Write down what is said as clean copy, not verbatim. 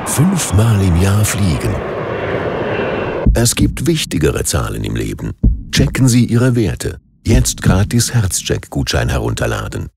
5-mal im Jahr fliegen. Es gibt wichtigere Zahlen im Leben. Checken Sie Ihre Werte. Jetzt gratis Herzcheck-Gutschein herunterladen.